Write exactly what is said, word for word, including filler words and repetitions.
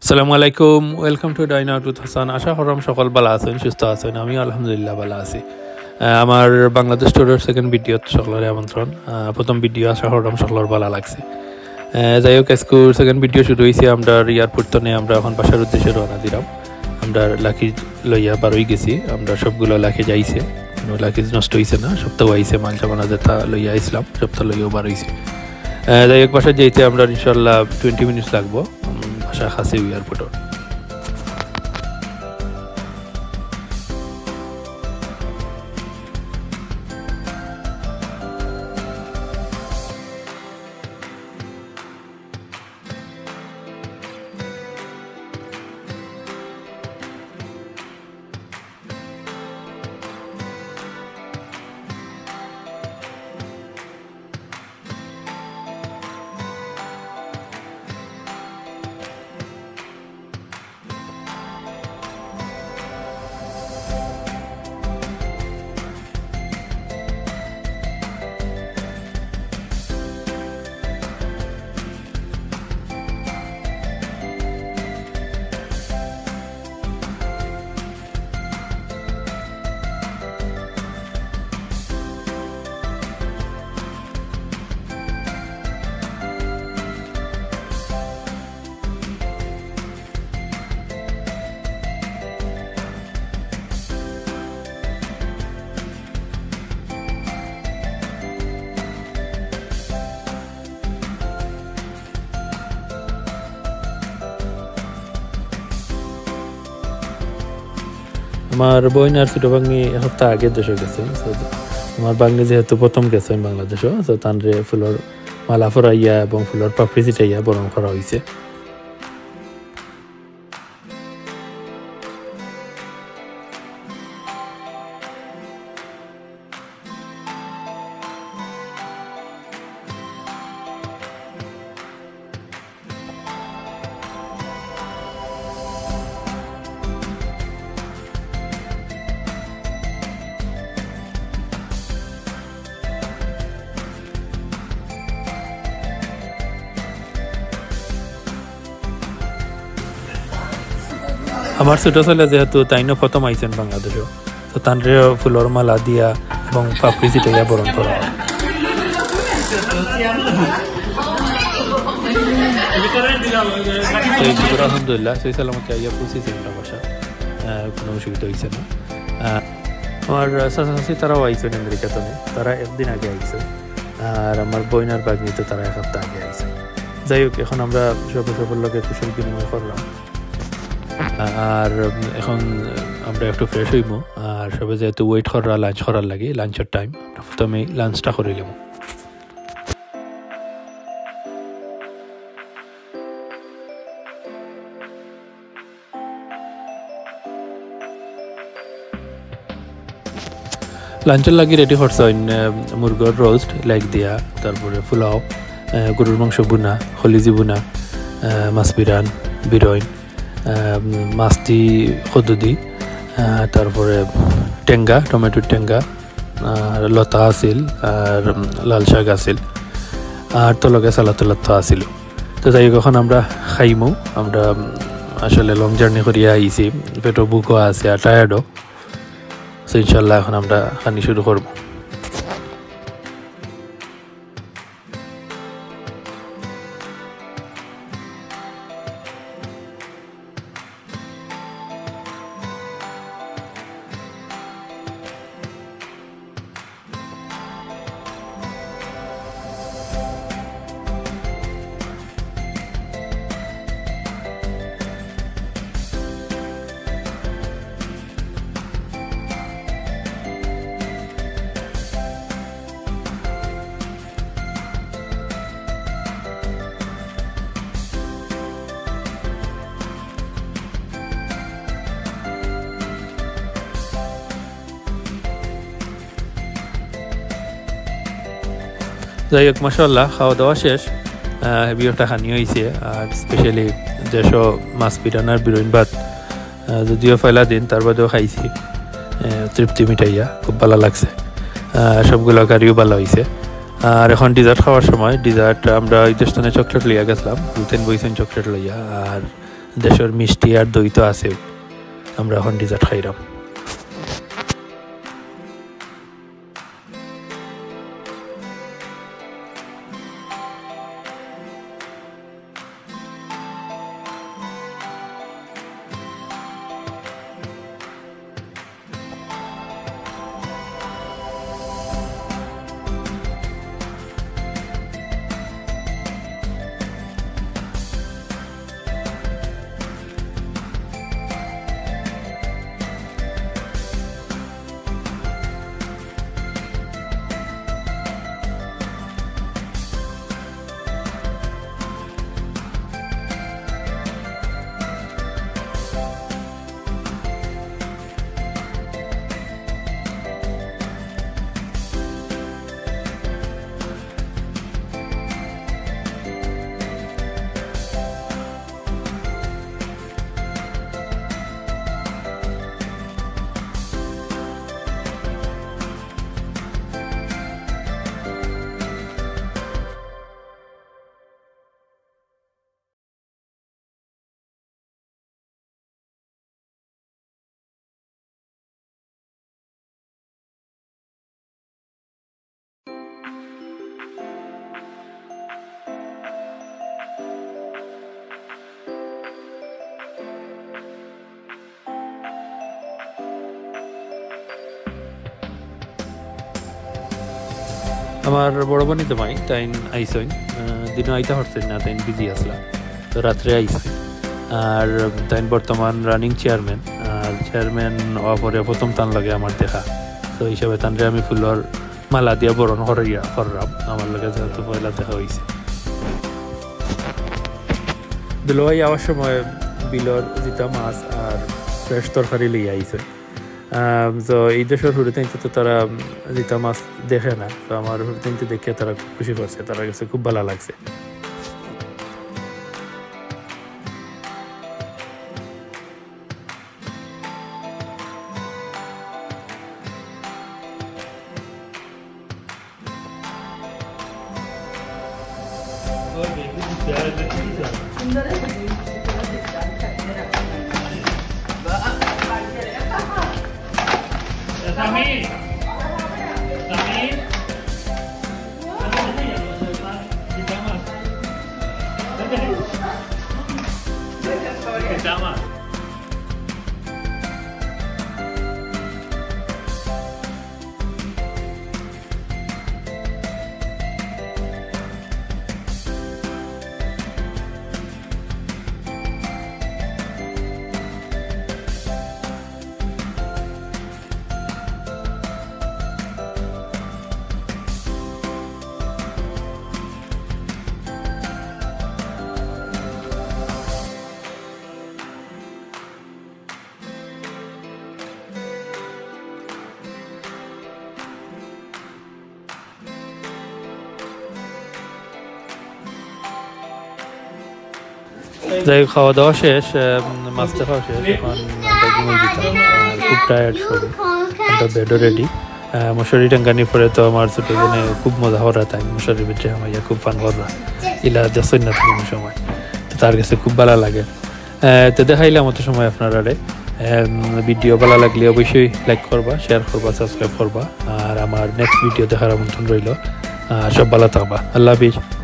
আসসালামু আলাইকুম, welcome to dine out with Hasan. আশা করলাম সকল ভালো আছেন, সুস্থ আছেন। আমি আলহামদুলিল্লাহ ভালো আছি। আমার বাংলাদেশ ট্যুরের সেকেন্ড ভিডিওত সকলের আমন্ত্রণ। প্রথম ভিডিও আশা করলাম সকলের ভালো লাগছে। যাই হোক, স্কুল সেকেন্ড ভিডিও শুরু হয়েছে আমরা এয়ারপোর্ট তো নেই, আমরা এখন বাসার উদ্দেশ্যে রওনা দিলাম। আমরা লাকি লইয়া বারোই গেছি, আমরা সবগুলো লাকি যাইছে, কোনো লাকিজ নষ্ট হয়েছে না, সপ্তাহ আইসে মাল সামানা যেটা লইয়া আইসলাম সপ্তাহ লইয়াও বার হয়েছে। যাই হোক, বাসায় যাইতে আমরা ইনশাল্লাহ টোয়েন্টি মিনিটস লাগবো বাসা খাসি এয়ারপোর্টর। আমার বোন আর ছোটো বাংনি এক সপ্তাহ আগে দেশে গেছেন। আমার বাংনি যেহেতু প্রথম গেছেন বাংলাদেশও, তো তানরে ফুলের মালা ফরাইয়া এবং ফুলের পাপড়ি ছিটাইয়া বরণ করা হয়েছে। আমার ছোটো ছেলে যেহেতু তাইনও প্রথম আইছেন বাংলাদেশও, তো তানরে ফুলের মালা দিয়া এবং পাপড়ি ছিটাইয়া বরণ করা হয়। আলহামদুলিল্লাহ সেই সালামতে আইয়া পৌঁছেছি আমরা বাসা, কোনো অসুবিধা হয়েছে না। আমার চাচা তারাও আইছেন আমেরিকাতে, তারা একদিন আগে আইছে, আর আমার বইনার বাগনিতে তারা এক সপ্তাহ আগে আইছে। যাই হোক, এখন আমরা সব সবার লোকে কুশল বিনিময় করলাম, আর এখন আমরা একটু ফ্রেশ হইব। আর সবাই যেহেতু ওয়েট করা লাঞ্চ করার লাগে, লাঞ্চের টাইম, আমরা প্রথমে লাঞ্চটা করিলাম। লাঞ্চের লাগে রেডি করছে মুরগর রোস্ট লাইক দিয়া, তারপরে পোলাও, গরুর মাংস বুনা, হলিজি বুনা, মাছ বিরান বিরইন, মাছটি খদুদি, তারপরে টেঙ্গা, টমেটোর টেঙ্গা, আর লতা আছিল, আর লাল শাক আছিল, আর তলকে সালাদ টালাদ আছিল। তো যাই হোক, এখন আমরা খাইমো। আমরা আসলে লং জার্নি করিয়া আইছি, পেটও বুকও আছে আর টায়ার্ডও। তো ইনশাল্লাহ এখন আমরা খানি শুরু করবো। যাই হোক, মাশাআল্লাহ খাওয়া দাওয়া শেষ, বিয়েটা খানি হয়েছে। আর স্পেশালি যেসব মাছ পিরানার বিরইন ভাত, যদিও ফেলা দিন তার বাদেও খাইছি, তৃপ্তি মিটাইয়া খুব ভালো লাগছে। সবগুলো গাড়িও ভালো হয়েছে। আর এখন ডিজার্ট খাওয়ার সময়, ডিজার্ট আমরা ওই দেশটানে চকলেট লইয়া গেছিলাম, দুতেন বইছেন চকলেট লইয়া, আর দেশের মিষ্টি আর দই তো আছে আমরা এখন ডিজার্ট খাইলাম আমার বড় বোনই তো মাই তাই আইসইন দিনও আইতে পারছেন না তাই বিজি আসলা তো রাত্রে আইসে আর তাই বর্তমান রানিং চেয়ারম্যান আর চেয়ারম্যান হওয়ার পরে প্রথম টান লাগে আমার দেখা তো হিসাবে তানরে আমি ফুলর মালা দিয়া বরণ করিয়া করলাম আমার লগে যেহেতু পয়লা দেখা হয়েছে বিলয় যাওয়ার সময় বিলর জিতা মাছ আর ফ্রেশ তরকারি লইয়া আইসে তো এই দেশের হুড়িতে তো তারা জিতা মাছ দেখে না তো আমার হুড়িতে দেখে তারা খুব খুশি করছে তারা কাছে খুব ভালো লাগছে También, también, también, যাই খাওয়া দাওয়া শেষ মাছটা খাওয়া শেষ এখন আমরা ঘুমিয়ে যেতাম খুব টায়ার্ড সবই আমরা বেডও রেডি মশারি টাঙ্গানি পরে তো আমার ছোটো জনে খুব মজা করা তাই মশারির ভিতরে আমাইয়া খুব ফান করা ইলা যাচ্ছেন না কোনো সময় তো তার কাছে খুব ভালো লাগে তো দেখাইলাম অত সময় আপনারা ভিডিও ভালো লাগলে অবশ্যই লাইক করবা শেয়ার করবা সাবস্ক্রাইব করবা আর আমার নেক্সট ভিডিও দেখার আমন্ত্রণ রইল সব ভালো থাকবা আল্লাহ হাফিজ।